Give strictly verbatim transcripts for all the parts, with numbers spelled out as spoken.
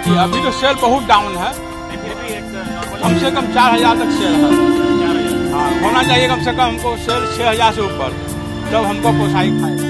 देखिए अभी तो सेल बहुत डाउन है, कम से कम चार हजार तक सेल है। हाँ होना चाहिए कम से कम हमको सेल छः हजार से ऊपर, तब हमको पोसाई खाएगा।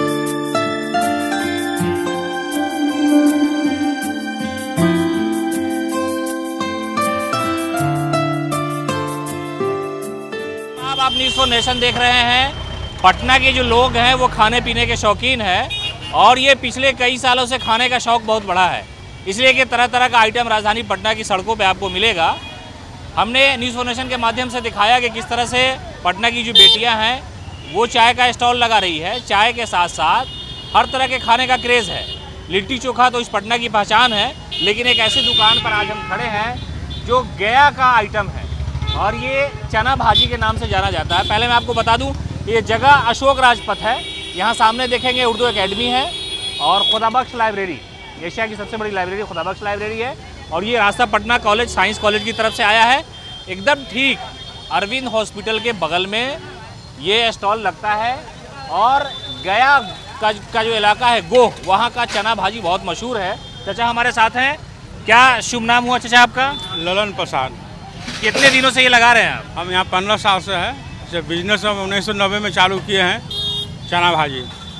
आप न्यूज़ फॉर नेशन देख रहे हैं। पटना के जो लोग हैं वो खाने पीने के शौकीन हैं और ये पिछले कई सालों से खाने का शौक़ बहुत बड़ा है, इसलिए कि तरह तरह का आइटम राजधानी पटना की सड़कों पे आपको मिलेगा। हमने न्यूज़ फॉर नेशन के माध्यम से दिखाया कि किस तरह से पटना की जो बेटियां हैं वो चाय का स्टॉल लगा रही है। चाय के साथ साथ हर तरह के खाने का क्रेज़ है। लिट्टी चोखा तो इस पटना की पहचान है, लेकिन एक ऐसी दुकान पर आज हम खड़े हैं जो गया का आइटम है और ये चना भाजी के नाम से जाना जाता है। पहले मैं आपको बता दूं ये जगह अशोक राजपथ है। यहाँ सामने देखेंगे उर्दू एकेडमी है और खुदाबख्श लाइब्रेरी, एशिया की सबसे बड़ी लाइब्रेरी खुदाबख्श लाइब्रेरी है। और ये रास्ता पटना कॉलेज साइंस कॉलेज की तरफ से आया है। एकदम ठीक अरविंद हॉस्पिटल के बगल में ये स्टॉल लगता है और गया का, का जो इलाका है गोह, वहाँ का चना भाजी बहुत मशहूर है। चाचा हमारे साथ हैं, क्या शुभ नाम हुआ चाचा आपका? ललन प्रसाद। कितने दिनों से ये लगा रहे हैं आप? हम यहाँ पंद्रह साल से है। जब बिजनेस हम उन्नीस सौ नब्बे में चालू किए हैं चना भाजी।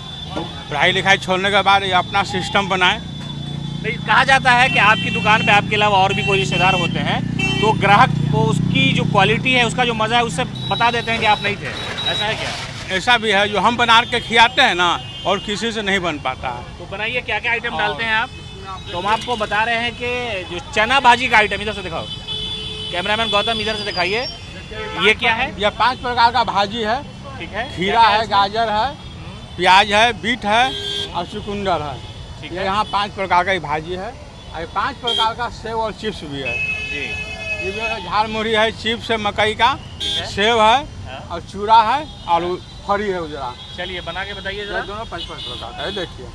पढ़ाई लिखाई छोड़ने के बाद ये अपना सिस्टम बनाए। कहा जाता है कि आपकी दुकान पे आपके अलावा और भी कोई रिश्तेदार होते हैं तो ग्राहक को उसकी जो क्वालिटी है, उसका जो मज़ा है, उससे बता देते हैं कि आप नहीं थे। ऐसा है क्या? ऐसा भी है, जो हम बना के खिलाते हैं ना और किसी से नहीं बन पाता है। तो बनाइए, क्या क्या आइटम डालते हैं आप? तो हम आपको बता रहे हैं कि जो चना भाजी का आइटम, इधर से दिखाओ, कैमरामैन गौतम इधर से दिखाइए। ये क्या है? यह पांच प्रकार का भाजी है। ठीक है। खीरा है, गाजर है, प्याज है, बीट है और चुकंदर है। ये यहाँ पांच प्रकार का ही भाजी है। और पांच प्रकार का सेव और चिप्स भी है जी। ये जो झाल मुरही है, चिप्स है मकई का, सेव है और चूड़ा है और फरी है उजरा। चलिए बना के बताइए जरा। दोनों पाँच पाँच प्रकार का है। देखिए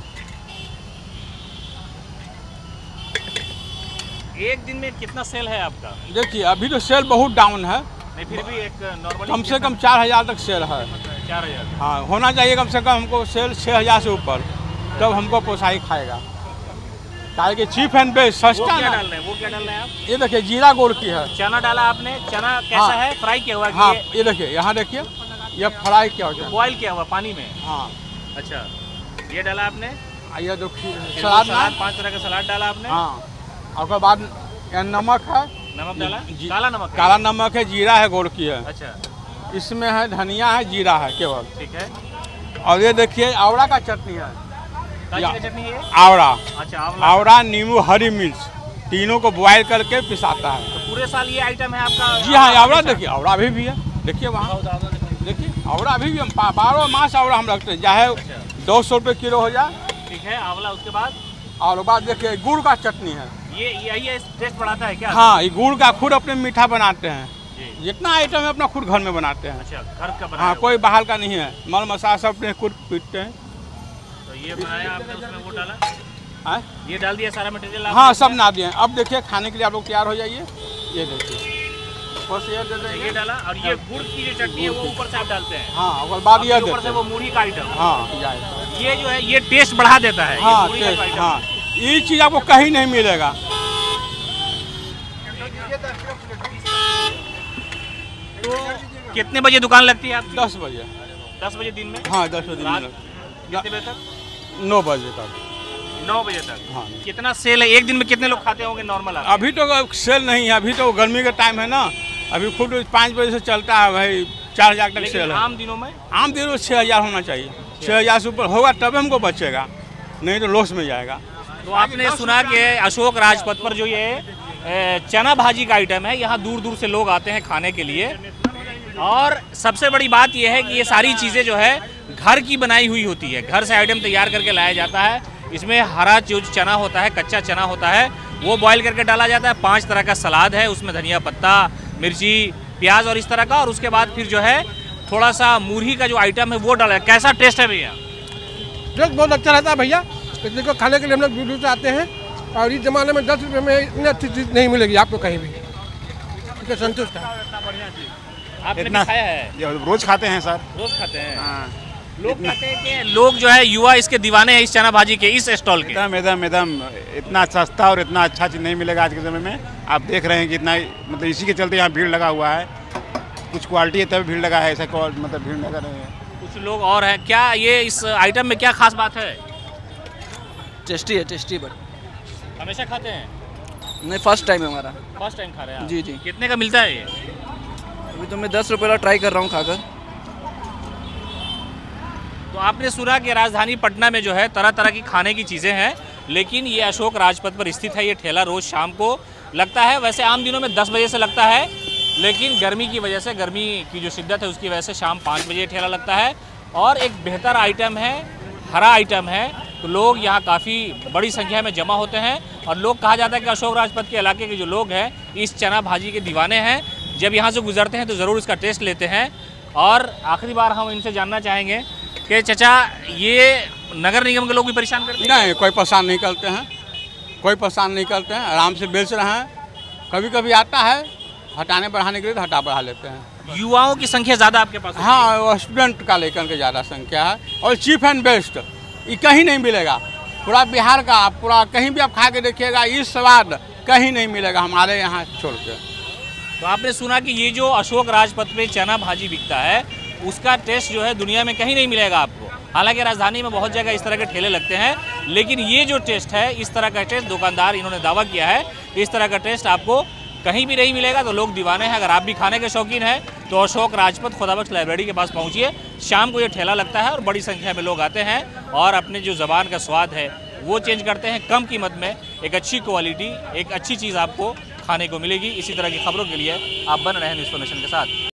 एक दिन में कितना सेल है आपका? देखिए अभी तो सेल बहुत डाउन है, नहीं फिर भी एक नॉर्मल कम से कम चार हजार तक सेल है। चार हजार हाँ होना चाहिए कम से कम हमको सेल छः हजार से ऊपर, तब हमको पोसाई खाएगा। क्या कि चीप एंड बेस्ट सस्ता। वो क्या डाल रहे हैं? वो क्या डाल रहे हैं आप? ये देखिए जीरा गोड़ की है। चना डाला आपने। चना कैसा हाँ, है? फ्राई किया हुआ? हाँ ये देखिए यहाँ देखिए ये फ्राई किया हुआ, बॉईल किया हुआ पानी में। हाँ अच्छा ये डाला आपने। ये जो सलाद सलाद, पांच तरह का सलाद डाला आपने। हाँ उसके बाद नमक है। नमक डाला? काला नमक? काला नमक है, जीरा है, गोड़ की है। अच्छा इसमें है धनिया है, जीरा है केवल। ठीक है। और ये देखिए आवड़ा का चटनी है। का चटनी है? आवड़ा। अच्छा आवड़ा, नींबू, हरी मिर्च तीनों को बॉयल करके पिसाता है। तो पूरे साल ये आइटम है आपका? जी हाँ आवड़ा देखिए, आवड़ा अभी भी है। देखिए वहाँ देखिए आवड़ा अभी भी हम बारह मास आवड़ा हम रखते हैं, चाहे दो सौ रुपये किलो हो जाए। ठीक है। आंवला उसके बाद? और बाद देखिए गुड़ का चटनी है। ये यही टेस्ट बढ़ाता है क्या? हाँ ये गुड़ का खुद अपने मीठा बनाते हैं। जितना आइटम है अपना खुद घर में बनाते हैं। अच्छा घर का बनाया? हाँ कोई बाहर का नहीं है, मल मसाला सब अपने खुद पीटते हैं। तो ये बनाया आपने, उसमें वो डाला? हाँ ये डाल दिया सारा मटेरियल? हाँ सब ना दिए। अब देखिए खाने के लिए आप लोग तैयार हो जाइए। ये देखिए बस ये दे देंगे। ये डाला और ये गुड़ की जो चटनी है वो ऊपर से आप डालते हैं? हाँ और बाद ये ऊपर से वो मूढ़ी का आइटम। हाँ ये जो है ये टेस्ट बढ़ा देता है। हाँ टेस्ट, हाँ ये चीज़ आपको कहीं नहीं मिलेगा। तो कितने बजे दुकान लगती है आपकी? दस बजे। दस बजे दिन में? हाँ दस बजे। कितने बजे तक? नौ बजे तक। नौ बजे तक? हाँ। कितना सेल है एक दिन में? कितने लोग खाते होंगे नॉर्मल? अभी तो सेल नहीं है, अभी तो गर्मी का टाइम है ना। अभी खुद पाँच बजे से चलता है भाई, चार हजार तक सेल है। आम दिनों में? आम दिनों में छः हजार होना चाहिए। छः हजार से ऊपर होगा तब हमको बचेगा, नहीं तो लॉस में जाएगा। तो आपने सुना कि अशोक राजपथ पर जो ये चना भाजी का आइटम है, यहाँ दूर दूर से लोग आते हैं खाने के लिए। और सबसे बड़ी बात यह है कि ये सारी चीज़ें जो है घर की बनाई हुई होती है, घर से आइटम तैयार करके लाया जाता है। इसमें हरा जो चना होता है, कच्चा चना होता है, वो बॉईल करके डाला जाता है। पांच तरह का सलाद है, उसमें धनिया पत्ता, मिर्ची, प्याज और इस तरह का। और उसके बाद फिर जो है थोड़ा सा मूढ़ी का जो आइटम है वो डाला है। कैसा टेस्ट है भैया? टेस्ट बहुत अच्छा रहता है भैया। इतने को खाने के लिए हम लोग दूर दूर से आते हैं और इस जमाने में दस रुपये में इतनी अच्छी चीज़ नहीं मिलेगी आपको कहीं भी। इससे संतुष्ट है। आपने भी खाया है? रोज खाते हैं सर। रोज खाते हैं? हाँ। लोग कहते हैं कि लोग जो है युवा इसके दीवाने हैं, इस चना भाजी के, इस स्टॉल के। एकदम एकदम एकदम इतना सस्ता और इतना अच्छा चीज़ नहीं मिलेगा आज के समय में। आप देख रहे हैं कि इतना मतलब इसी के चलते यहाँ भीड़ लगा हुआ है। कुछ क्वालिटी है तभी भीड़ लगा है, ऐसा मतलब भीड़ लगा नहीं है। कुछ लोग और हैं क्या? ये इस आइटम में क्या खास बात है? टेस्टी है, टेस्टी बट हमेशा खाते हैं? नहीं, फर्स्ट टाइम है हमारा। फर्स्ट टाइम खा रहे हैं आप? जी जी। कितने का मिलता है ये? अभी तो मैं दस रुपये वाला ट्राई कर रहा हूँ खाकर। तो आपने सुना कि राजधानी पटना में जो है तरह तरह की खाने की चीज़ें हैं, लेकिन ये अशोक राजपथ पर स्थित है। ये ठेला रोज़ शाम को लगता है, वैसे आम दिनों में दस बजे से लगता है, लेकिन गर्मी की वजह से, गर्मी की जो शिद्दत है उसकी वजह से शाम पाँच बजे ठेला लगता है। और एक बेहतर आइटम है, हरा आइटम है, तो लोग यहाँ काफ़ी बड़ी संख्या में जमा होते हैं। और लोग कहा जाता है कि अशोक राजपथ के इलाके के जो लोग हैं इस चना भाजी के दीवाने हैं। जब यहाँ से गुजरते हैं तो ज़रूर इसका टेस्ट लेते हैं। और आखिरी बार हम इनसे जानना चाहेंगे कि चाचा, ये नगर निगम के लोग भी परेशान करते हैं? नहीं, कोई परेशान नहीं करते हैं, कोई परेशान नहीं करते हैं, आराम से बेच रहे हैं। कभी कभी आता है हटाने बढ़ाने के लिए तो हटा बढ़ा लेते हैं। युवाओं की संख्या ज़्यादा आपके पास? हाँ, स्टूडेंट का लेकर के ज़्यादा संख्या है। और चीप एंड बेस्ट ये कहीं नहीं मिलेगा, पूरा बिहार का, पूरा कहीं भी आप खा के देखिएगा, इस स्वाद कहीं नहीं मिलेगा हमारे यहाँ छोड़ के। तो आपने सुना कि ये जो अशोक राजपथ पे चना भाजी बिकता है उसका टेस्ट जो है दुनिया में कहीं नहीं मिलेगा आपको। हालांकि राजधानी में बहुत जगह इस तरह के ठेले लगते हैं, लेकिन ये जो टेस्ट है, इस तरह का टेस्ट दुकानदार इन्होंने दावा किया है, इस तरह का टेस्ट आपको कहीं भी नहीं मिलेगा। तो लोग दीवाने हैं। अगर आप भी खाने के शौकीन हैं तो अशोक राजपथ खुदाबख्श लाइब्रेरी के पास पहुंचिए। शाम को ये ठेला लगता है और बड़ी संख्या में लोग आते हैं और अपने जो ज़बान का स्वाद है वो चेंज करते हैं। कम कीमत में एक अच्छी क्वालिटी, एक अच्छी चीज़ आपको खाने को मिलेगी। इसी तरह की खबरों के लिए आप बन रहे हैं न्यूज़ नेशन के साथ।